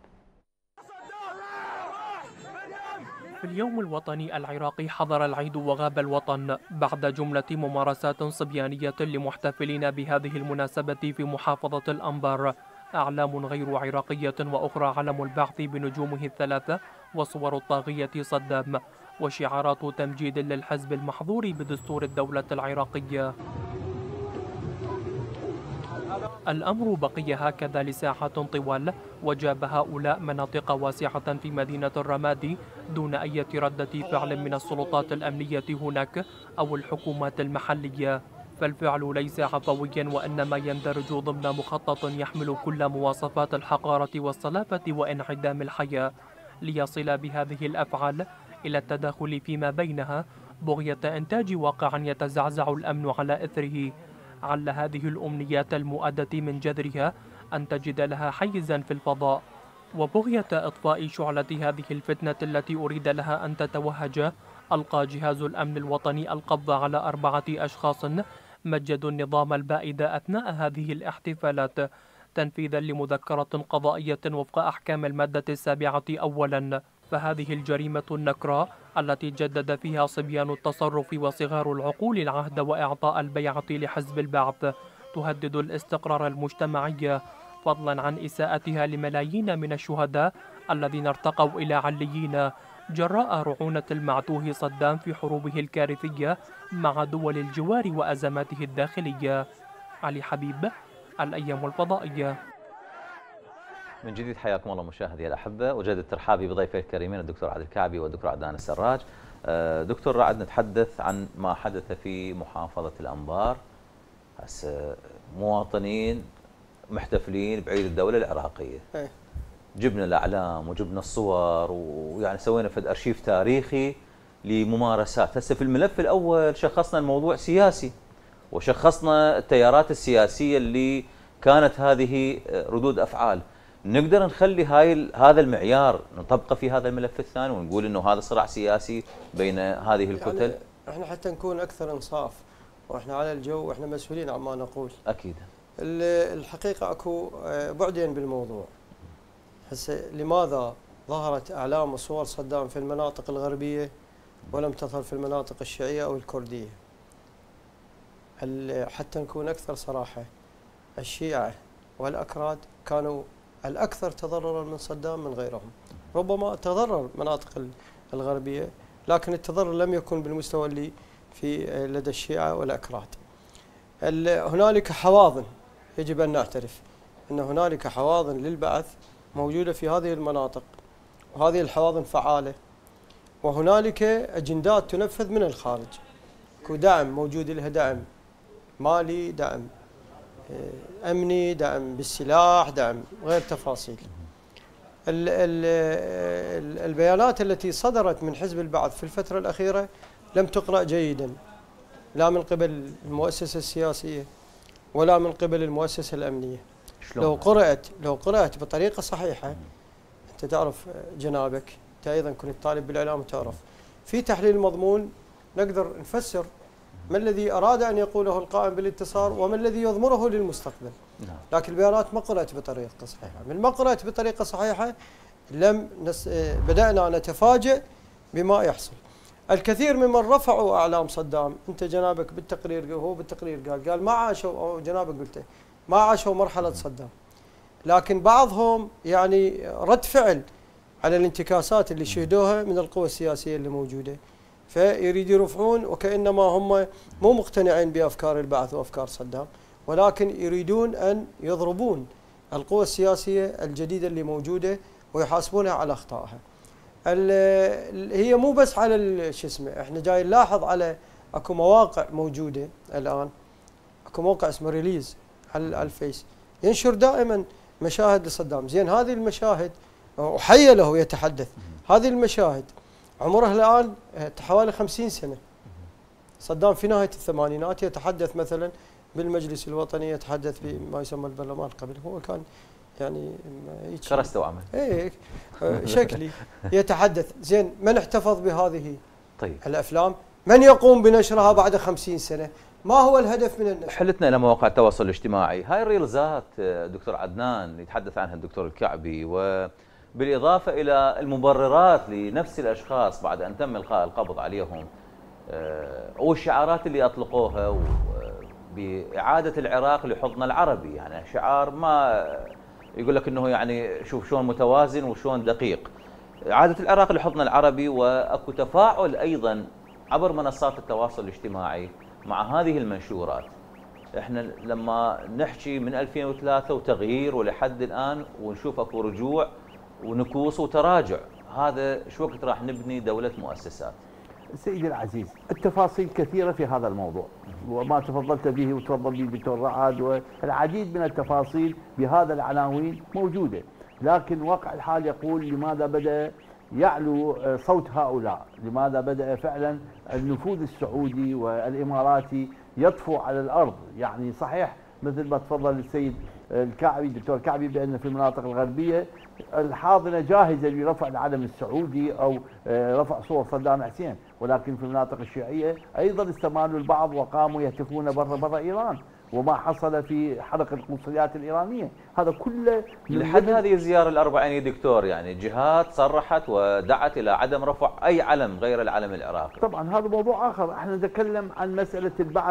في اليوم الوطني العراقي حضر العيد وغاب الوطن بعد جملة ممارسات صبيانية لمحتفلين بهذه المناسبة في محافظة الأنبار. أعلام غير عراقية وأخرى علم البعث بنجومه الثلاثة وصور الطاغية صدام وشعارات تمجيد للحزب المحظور بدستور الدولة العراقية. الأمر بقي هكذا لساعات طوال، وجاب هؤلاء مناطق واسعة في مدينة الرمادي دون أي ردة فعل من السلطات الأمنية هناك أو الحكومات المحلية. فالفعل ليس عفويا وإنما يندرج ضمن مخطط يحمل كل مواصفات الحقارة والصلافة وانعدام الحياة، ليصل بهذه الأفعال إلى التداخل فيما بينها بغية إنتاج واقع يتزعزع الأمن على إثره. عل هذه الأمنيات المؤدة من جذرها أن تجد لها حيزا في الفضاء، وبغية إطفاء شعلة هذه الفتنة التي أريد لها أن تتوهج، ألقى جهاز الأمن الوطني القبض على 4 أشخاص مجدوا النظام البائد أثناء هذه الاحتفالات تنفيذا لمذكرة قضائية وفق أحكام المادة 7 أولا. فهذه الجريمة النكراء التي جدد فيها صبيان التصرف وصغار العقول العهد وإعطاء البيعة لحزب البعث تهدد الاستقرار المجتمعي، فضلا عن إساءتها لملايين من الشهداء الذين ارتقوا إلى عليين جراء رعونة المعتوه صدام في حروبه الكارثية مع دول الجوار وأزماته الداخلية. علي حبيب، الأيام الفضائية. من جديد حياكم الله مشاهدي الأحبة، وجدد ترحابي بضيفي الكريمين الدكتور عادل الكعبي والدكتور عدنان السراج. دكتور رعد، نتحدث عن ما حدث في محافظة الأنبار. هسه مواطنين محتفلين بعيد الدولة العراقية، جبنا الأعلام وجبنا الصور ويعني سوينا فد أرشيف تاريخي لممارسات. هسه في الملف الأول شخصنا الموضوع سياسي، وشخصنا التيارات السياسية اللي كانت هذه ردود أفعال. نقدر نخلي هذا المعيار نطبقه في هذا الملف الثاني ونقول انه هذا صراع سياسي بين هذه الكتل؟ يعني احنا حتى نكون اكثر انصاف، واحنا على الجو واحنا مسؤولين عما نقول. اكيد. الحقيقه اكو بعدين بالموضوع. هسه لماذا ظهرت اعلام وصور صدام في المناطق الغربيه ولم تظهر في المناطق الشيعيه او الكرديه؟ حتى نكون اكثر صراحه، الشيعه والاكراد كانوا الأكثر تضررا من صدام من غيرهم. ربما تضرر المناطق الغربية، لكن التضرر لم يكن بالمستوى اللي في لدى الشيعة والأكراد. هنالك حواضن، يجب أن نعترف أن هنالك حواضن للبعث موجودة في هذه المناطق، وهذه الحواضن فعالة، وهنالك أجندات تنفذ من الخارج. دعم موجود لها، دعم مالي، دعم أمني، دعم بالسلاح، دعم غير تفاصيل. البيانات التي صدرت من حزب البعث في الفترة الأخيرة لم تقرأ جيدا، لا من قبل المؤسسة السياسية ولا من قبل المؤسسة الأمنية. لو قرأت بطريقة صحيحة، أنت تعرف جنابك، أنت أيضا كنت طالب بالإعلام وتعرف، في تحليل المضمون نقدر نفسر ما الذي أراد أن يقوله القائم بالانتصار وما الذي يضمره للمستقبل. لكن البيانات ما قرأت بطريقة صحيحة. من ما قرأت بطريقة صحيحة بدأنا نتفاجئ بما يحصل. الكثير ممن رفعوا أعلام صدام، أنت جنابك بالتقرير، هو بالتقرير قال ما عاشوا، أو جنابك قلته ما عاشوا مرحلة صدام، لكن بعضهم يعني رد فعل على الانتكاسات اللي شهدوها من القوى السياسية اللي موجودة، فيريد يرفعون وكأنما هم مو مقتنعين بأفكار البعث وأفكار صدام، ولكن يريدون أن يضربون القوى السياسية الجديدة اللي موجودة ويحاسبونها على أخطائها. هي مو بس على شو اسمه، احنا جاي نلاحظ على اكو مواقع موجودة الآن، اكو موقع اسمه ريليز على الفيس ينشر دائما مشاهد لصدام. زين هذه المشاهد وحي له يتحدث، هذه المشاهد عمرها الآن حوالي 50 سنة. صدام في نهاية الثمانينات يتحدث مثلا بالمجلس الوطني، يتحدث بما يسمى البرلمان قبل، هو كان يعني كرسته وعمل شكلي يتحدث. زين من احتفظ بهذه الأفلام؟ من يقوم بنشرها بعد 50 سنة؟ ما هو الهدف من النشر؟ حلتنا إلى مواقع التواصل الاجتماعي، هاي الريلزات دكتور عدنان يتحدث عنها الدكتور الكعبي، وبالإضافة إلى المبررات لنفس الأشخاص بعد أن تم إلقاء القبض عليهم، والشعارات اللي أطلقوها بإعادة العراق لحضن العربي، يعني شعار ما يقول لك انه يعني شوف شلون متوازن وشلون دقيق. إعادة العراق لحضن العربي، واكو تفاعل ايضا عبر منصات التواصل الاجتماعي مع هذه المنشورات. احنا لما نحكي من 2003 وتغيير ولحد الان ونشوف اكو رجوع ونكوص وتراجع، هذا شو وقت راح نبني دولة مؤسسات؟ سيدي العزيز، التفاصيل كثيرة في هذا الموضوع، وما تفضلت به وتفضل به الدكتور رعد، والعديد من التفاصيل بهذا العناوين موجودة، لكن واقع الحال يقول لماذا بدأ يعلو صوت هؤلاء؟ لماذا بدأ فعلا النفوذ السعودي والإماراتي يطفو على الأرض؟ يعني صحيح مثل ما تفضل السيد الكعبي الدكتور الكعبي بأن في المناطق الغربية الحاضنة جاهزة لرفع العلم السعودي أو رفع صور صدام حسين، ولكن في المناطق الشيعية أيضا استمالوا البعض وقاموا يهتفون برا إيران، وما حصل في حرق القنصليات الإيرانية، هذا كله لحد هذه الزيارة الأربعينية دكتور، يعني جهات صرحت ودعت إلى عدم رفع أي علم غير العلم العراقي. طبعا هذا موضوع آخر، احنا نتكلم عن مسألة البعث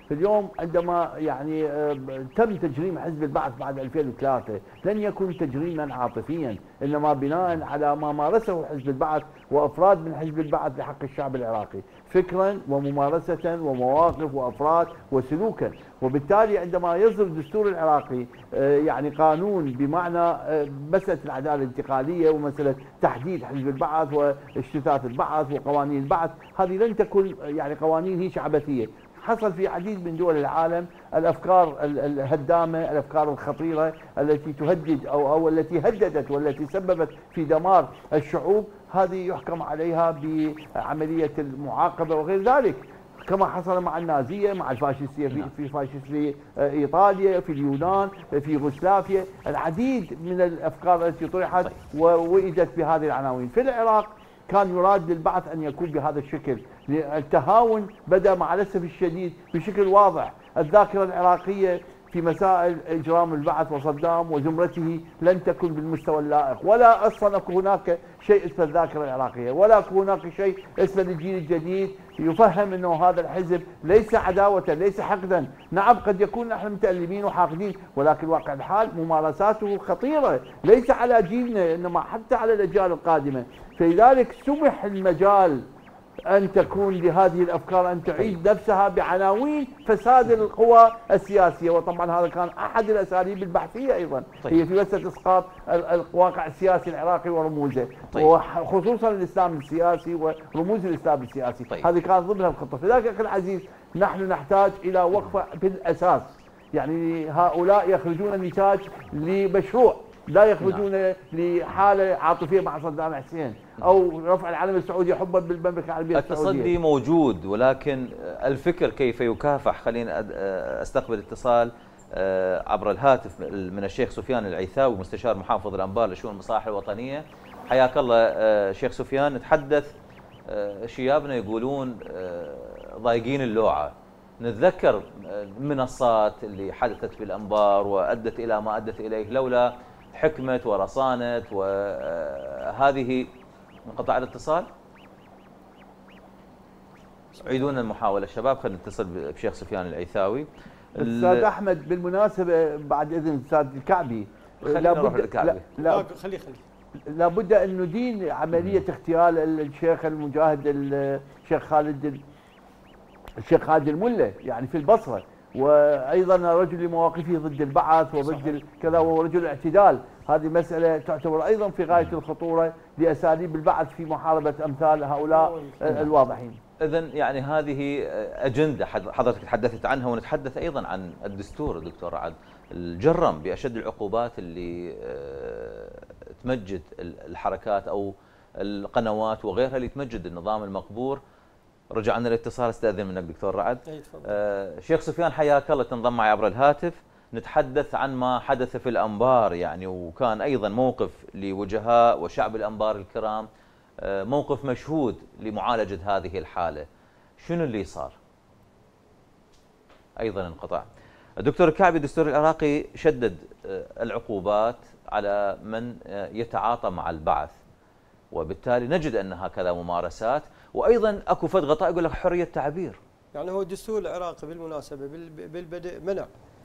فاليوم عندما يعني تم تجريم حزب البعث بعد 2003 لن يكون تجريما عاطفيا، انما بناء على ما مارسه حزب البعث وافراد من حزب البعث بحق الشعب العراقي فكرا وممارسه ومواقف وافراد وسلوكا. وبالتالي عندما يصدر الدستور العراقي يعني قانون بمعنى مساله العداله الانتقاليه ومساله تحديد حزب البعث واشتتات البعث وقوانين البعث، هذه لن تكون يعني قوانين هي عبثيه. حصل في عديد من دول العالم الافكار الهدامه، الافكار الخطيره التي تهدد او التي هددت والتي سببت في دمار الشعوب، هذه يحكم عليها بعمليه المعاقبه وغير ذلك، كما حصل مع النازيه، مع الفاشيستيه في فاشيست ايطاليا، في اليونان، في يوغوسلافيا، العديد من الافكار التي طرحت ووئدت بهذه العناوين. في العراق كان يراد للبعث ان يكون بهذا الشكل، التهاون بدا مع الاسف الشديد بشكل واضح. الذاكره العراقيه في مسائل اجرام البعث وصدام وزمرته لن تكن بالمستوى اللائق، ولا اصلا هناك شيء اسمه الذاكره العراقيه، ولا هناك شيء اسمه الجيل الجديد يفهم انه هذا الحزب ليس عداوه، ليس حقدا. نعم قد يكون نحن متألمين وحاقدين، ولكن واقع الحال ممارساته خطيره ليس على جيلنا انما حتى على الاجيال القادمه. فلذلك سمح المجال أن تكون لهذه الأفكار أن تعيد نفسها بعناوين فساد القوى السياسية، وطبعا هذا كان أحد الأساليب البحثية أيضا هي في مسألة إسقاط الواقع السياسي العراقي ورموزه، وخصوصا الإسلام السياسي ورموز الإسلام السياسي. هذه كانت ضمن الخطة. فلذلك أخي العزيز نحن نحتاج إلى وقفة بالأساس، يعني هؤلاء يخرجون نتاج لمشروع، لا يخرجون لحالة عاطفية مع صدام حسين أو رفع العلم السعودي حبا بالمملكة العربية السعودية. التصدي موجود، ولكن الفكر كيف يكافح. خلينا استقبل اتصال عبر الهاتف من الشيخ سفيان العيثاوي مستشار محافظ الأنبار لشؤون المصالح الوطنية. حياك الله شيخ سفيان. نتحدث شيابنا يقولون ضايقين اللوعة، نتذكر المنصات اللي حدثت في الأنبار وأدت إلى ما أدت إليه لولا حكمة ورصانة وهذه. انقطع الاتصال، عيدون المحاولة شباب. خلينا نتصل بشيخ سفيان العيثاوي. أستاذ أحمد بالمناسبة بعد إذن أستاذ الكعبي، خلينا نروح للكعبي. خليه لابد أن ندين عملية اغتيال الشيخ المجاهد الشيخ خالد الملة يعني في البصرة، وايضا رجل لمواقفه ضد البعث وضد كذا، ورجل اعتدال. هذه مساله تعتبر ايضا في غايه الخطوره لاساليب البعث في محاربه امثال هؤلاء الواضحين. اذا يعني هذه اجنده حضرتك تحدثت عنها، ونتحدث ايضا عن الدستور دكتور رعد الجرم باشد العقوبات اللي تمجد الحركات او القنوات وغيرها اللي تمجد النظام المقبور. رجع عندنا الاتصال، استاذن منك دكتور رعد. شيخ سفيان حياك الله، تنضم معي عبر الهاتف. نتحدث عن ما حدث في الأنبار يعني، وكان أيضا موقف لوجهاء وشعب الأنبار الكرام، موقف مشهود لمعالجة هذه الحالة. شنو اللي صار؟ أيضا انقطع. دكتور الكعبي، الدستور العراقي شدد العقوبات على من يتعاطى مع البعث، وبالتالي نجد أن هكذا ممارسات، وايضا اكو فد غطاء يقول لك حريه تعبير. يعني هو الدستور العراقي بالمناسبه بالبدء منع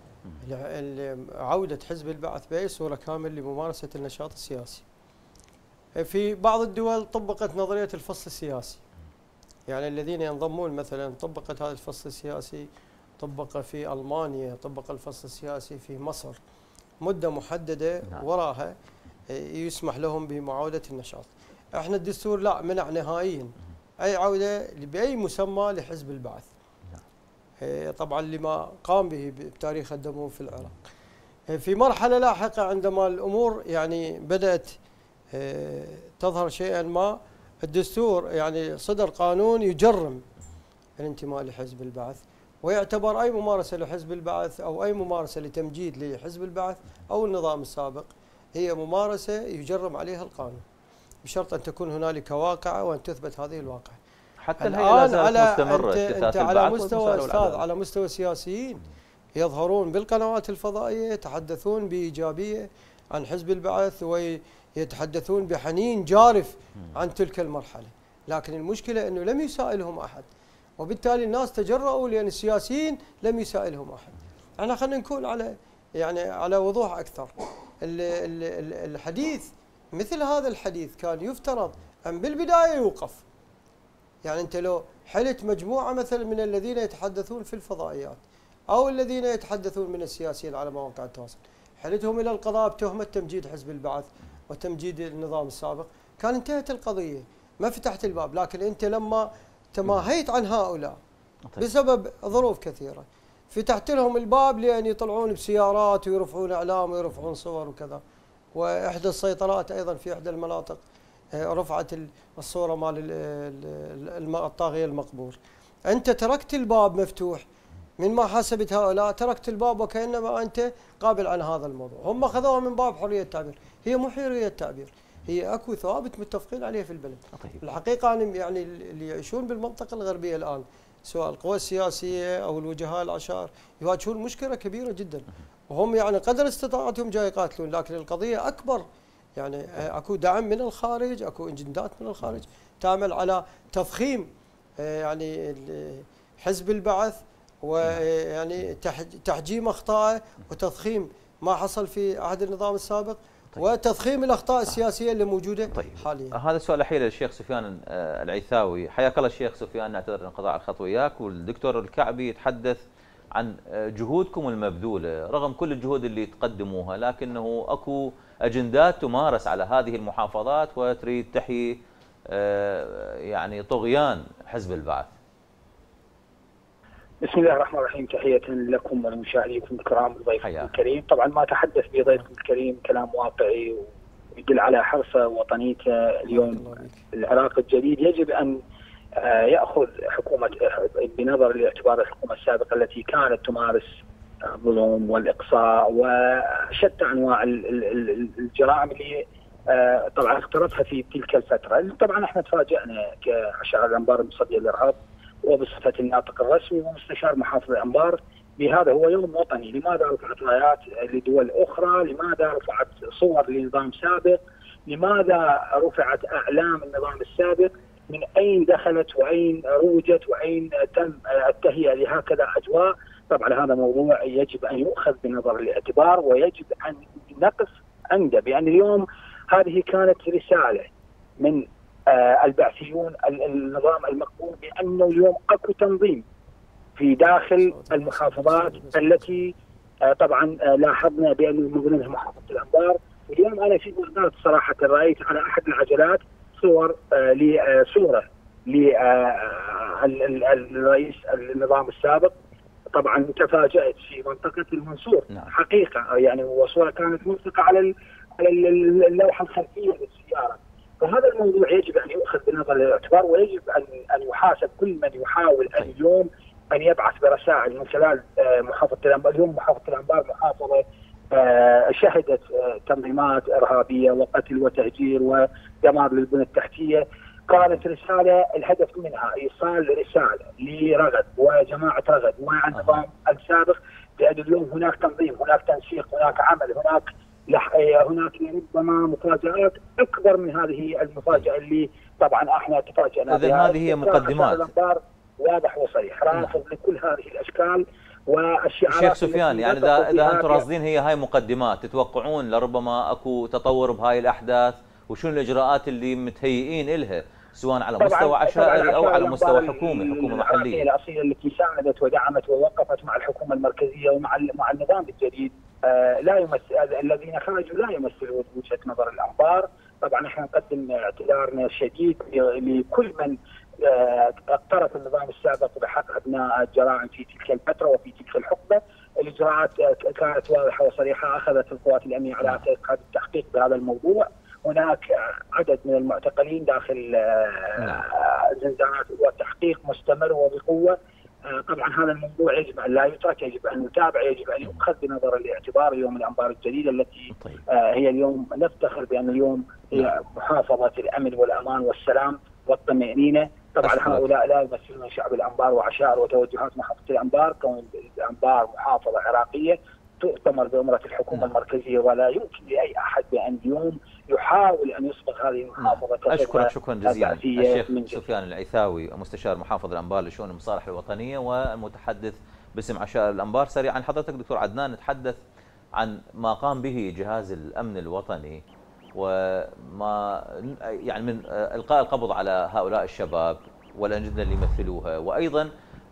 عوده حزب البعث باي صوره كامل لممارسه النشاط السياسي. في بعض الدول طبقت نظريه الفصل السياسي، يعني الذين ينضمون مثلا طبقت هذا الفصل السياسي، طبق في المانيا، طبق الفصل السياسي في مصر، مده محدده وراها يسمح لهم بمعاوده النشاط. احنا الدستور لا، منع نهائيا اي عوده باي مسمى لحزب البعث، طبعا لما قام به بتاريخ الدموي في العراق. في مرحله لاحقه عندما الامور يعني بدات تظهر شيئا ما، الدستور يعني صدر قانون يجرم الانتماء لحزب البعث، ويعتبر اي ممارسه لحزب البعث او اي ممارسه لتمجيد لحزب البعث او النظام السابق هي ممارسه يجرم عليها القانون، بشرط أن تكون هنالك واقعة وأن تثبت هذه الواقعة. حتى الآن أنت على مستوى أستاذ، على مستوى السياسيين يظهرون بالقنوات الفضائية يتحدثون بإيجابية عن حزب البعث ويتحدثون بحنين جارف عن تلك المرحلة، لكن المشكلة أنه لم يسائلهم أحد وبالتالي الناس تجرؤوا لأن السياسيين لم يسائلهم أحد. احنا خلينا نكون على وضوح أكثر. الحديث مثل هذا الحديث كان يفترض أن بالبداية يوقف. يعني أنت لو حلت مجموعة مثلا من الذين يتحدثون في الفضائيات أو الذين يتحدثون من السياسيين على مواقع التواصل، حلتهم إلى القضاء بتهمة تمجيد حزب البعث وتمجيد النظام السابق، كان انتهت القضية، ما فتحت الباب. لكن أنت لما تماهيت عن هؤلاء بسبب ظروف كثيرة، فتحت لهم الباب لأن يطلعون بسيارات ويرفعون إعلام ويرفعون صور وكذا. وإحدى السيطرات أيضا في إحدى المناطق رفعت الصورة مال الطاغية المقبور. أنت تركت الباب مفتوح، من ما حسبت هؤلاء تركت الباب وكأنما أنت قابل عن هذا الموضوع. هم أخذوها من باب حرية التعبير، هي مو حرية التعبير، هي أكو ثوابت متفقين عليها في البلد. الحقيقة يعني اللي يعيشون بالمنطقة الغربية الآن سواء القوى السياسية أو الوجهاء العشائر يواجهون مشكلة كبيرة جدا، وهم يعني قدر استطاعتهم جاي يقاتلون، لكن القضية أكبر. يعني اكو دعم من الخارج، اكو اجندات من الخارج تعمل على تضخيم يعني حزب البعث، ويعني تحجيم اخطائه وتضخيم ما حصل في عهد النظام السابق، وتضخيم الاخطاء السياسيه اللي موجوده حاليا. هذا السؤال الاخير للشيخ سفيان العيثاوي. حياك الله الشيخ سفيان، نعتذر انقطاع الخط وياك. والدكتور الكعبي يتحدث عن جهودكم المبذوله رغم كل الجهود اللي تقدموها، لكنه اكو اجندات تمارس على هذه المحافظات وتريد تحيي يعني طغيان حزب البعث. بسم الله الرحمن الرحيم، تحية لكم ولمشاهديكم الكرام وضيفكم الكريم. طبعا ما تحدث به ضيفكم الكريم كلام واقعي ويدل على حرصه ووطنيته. اليوم العراق الجديد يجب ان ياخذ حكومه بنظر لاعتبار الحكومه السابقه التي كانت تمارس الظلم والاقصاء وشتى انواع الجرائم اللي طبعا اقترفها في تلك الفتره. طبعا احنا تفاجئنا كعشائر الانبار المصديه للارهاب وبصفه الناطق الرسمي ومستشار محافظ الانبار بهذا هو يوم وطني. لماذا رفعت رايات لدول اخرى؟ لماذا رفعت صور لنظام سابق؟ لماذا رفعت اعلام النظام السابق؟ من اين دخلت واين روجت واين تم التهيئه لهكذا اجواء؟ طبعا هذا موضوع يجب ان يؤخذ بنظر الاعتبار ويجب ان نقف عنده، بان اليوم هذه كانت رساله من البعثيون النظام المقبول بانه اليوم اكو تنظيم في داخل المحافظات التي طبعا لاحظنا بان من ضمنها محافظه الانبار. اليوم انا في بغداد صراحه رايت على احد العجلات صوره للرئيس النظام السابق. طبعا تفاجأت في منطقه المنصور حقيقه، يعني وصوره كانت ملصقه على اللوحه الخلفيه للسياره. فهذا الموضوع يجب ان يؤخذ بنظر الاعتبار، ويجب ان يحاسب كل من يحاول ان اليوم ان يبعث برسائل من خلال محافظه الانبار. اليوم محافظه الانبار محافظه شهدت تنظيمات ارهابيه وقتل وتهجير ودمار للبنى التحتيه. كانت رساله الهدف منها ايصال رساله لرغد وجماعه رغد ومع النظام السابق بان اليوم هناك تنظيم، هناك تنسيق، هناك عمل، هناك ربما مفاجآت اكبر من هذه المفاجاه اللي طبعا احنا تفاجئنا بها. اذا هذه هي مقدمات. واضح وصريح، رافض لكل هذه الاشكال والشعارات. شيخ سفيان، يعني اذا انتم راصدين هي هاي مقدمات، تتوقعون لربما اكو تطور بهاي الاحداث؟ وشنو الاجراءات اللي متهيئين لها سواء على مستوى عشائري او على مستوى حكومه محليه؟ الاصيله التي ساندت ودعمت ووقفت مع الحكومه المركزيه ومع النظام الجديد لا يمثل، الذين خرجوا لا يمثلوا وجهه نظر الانبار. طبعا احنا نقدم اعتذارنا الشديد لكل من اقترف النظام السابق بحق ابناء الجرائم في تلك الفتره وفي تلك الحقبه. الاجراءات كانت واضحه وصريحه، اخذت القوات الامنيه على التحقيق بهذا الموضوع. هناك عدد من المعتقلين داخل زنزانات والتحقيق مستمر وبقوه. طبعا هذا الموضوع يجب ان لا يترك، يجب ان نتابع، يجب ان يؤخذ بنظر الاعتبار. اليوم الانبار الجديده التي هي اليوم نفتخر بان اليوم هي محافظه الامن والامان والسلام والطمأنينه. طبعا هؤلاء لا يمثلون شعب الانبار وعشائر وتوجهات محافظه الانبار، كون الانبار محافظه عراقيه تؤتمر بأمرة الحكومة المركزية، ولا يمكن لأي أحد بأن يوم يحاول أن يصبغ هذه المحافظة. أشكرك شكرا جزيلا الشيخ سفيان العيثاوي، مستشار محافظ الأنبار لشؤون المصالح الوطنية والمتحدث باسم عشائر الأنبار. سريعا حضرتك دكتور عدنان، نتحدث عن ما قام به جهاز الأمن الوطني وما يعني من إلقاء القبض على هؤلاء الشباب والأجندة اللي يمثلوها، وأيضا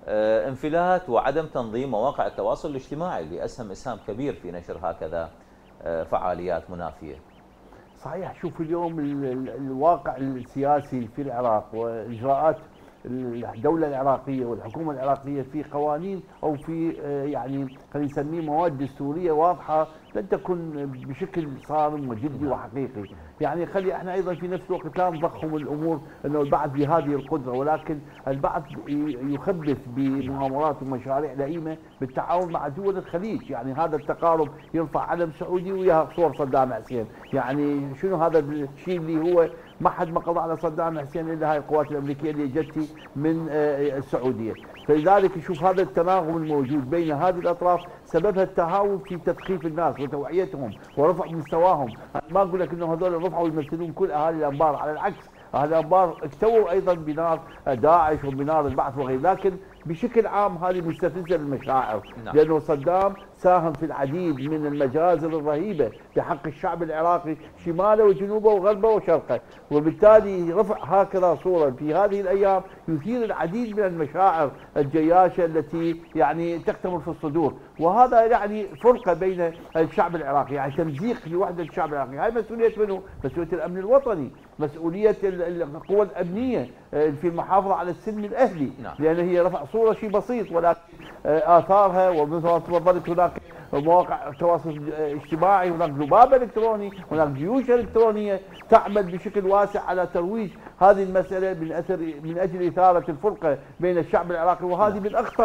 انفلات وعدم تنظيم مواقع التواصل الاجتماعي اللي أسهم إسهام كبير في نشر هكذا فعاليات منافية. صحيح. شوف اليوم الواقع السياسي في العراق وإجراءات الدولة العراقية والحكومة العراقية في قوانين أو في يعني خلينا نسميه مواد دستورية واضحة لن تكن بشكل صارم وجدي وحقيقي. يعني خلي احنا ايضا في نفس الوقت لا نضخم الامور انه البعض بهذه القدره، ولكن البعض يخبث بمؤامرات ومشاريع لئيمه بالتعاون مع دول الخليج. يعني هذا التقارب يرفع علم سعودي ويا صور صدام حسين. يعني شنو هذا الشيء اللي هو ما حد ما قضى على صدام حسين الا هاي القوات الامريكيه اللي جتي من السعوديه. فلذلك نشوف هذا التناغم الموجود بين هذه الاطراف سببها التهاون في تثقيف الناس وتوعيتهم ورفع مستواهم. ما اقول لك انه هذول رفعوا يمثلون كل اهالي الانبار، على العكس اهالي الانبار اكتووا ايضا بنار داعش وبنار البعث وغيره، لكن بشكل عام هذه مستفزه للمشاعر. لانه صدام ساهم في العديد من المجازر الرهيبه بحق الشعب العراقي شماله وجنوبه وغربه وشرقه، وبالتالي رفع هكذا صوره في هذه الايام يثير العديد من المشاعر الجياشه التي يعني تكتمل في الصدور، وهذا يعني فرقه بين الشعب العراقي، يعني تمزيق لوحده الشعب العراقي. هاي مسؤوليه منه؟ مسؤوليه الامن الوطني، مسؤوليه القوى الامنيه في المحافظه على السلم الاهلي. لان هي رفع صوره شيء بسيط، ولكن اثارها ومثل ما تفضلت هناك مواقع التواصل الاجتماعي، هناك ذباب الكتروني، هناك جيوش الكترونيه تعمل بشكل واسع على ترويج هذه المساله من اجل اثاره الفرقه بين الشعب العراقي، وهذه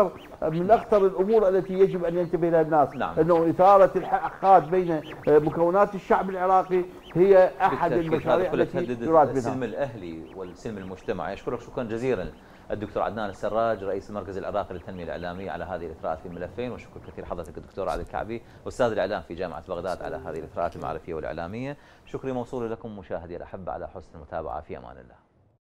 من اخطر الامور التي يجب ان ينتبه لها الناس. انه اثاره الحقاد بين مكونات الشعب العراقي هي احد المشاريع التي يراد بها السلم الاهلي والسلم المجتمعي. اشكرك شكرا جزيلا الدكتور عدنان السراج رئيس المركز العراقي للتنميه الاعلاميه على هذه الاثراءات في الملفين، وشكر كثير حضرتك الدكتور عادل الكعبي استاذ الاعلام في جامعه بغداد على هذه الاثراءات المعرفيه والاعلاميه. شكري موصول لكم مشاهدي الاحبه على حسن المتابعه، في امان الله.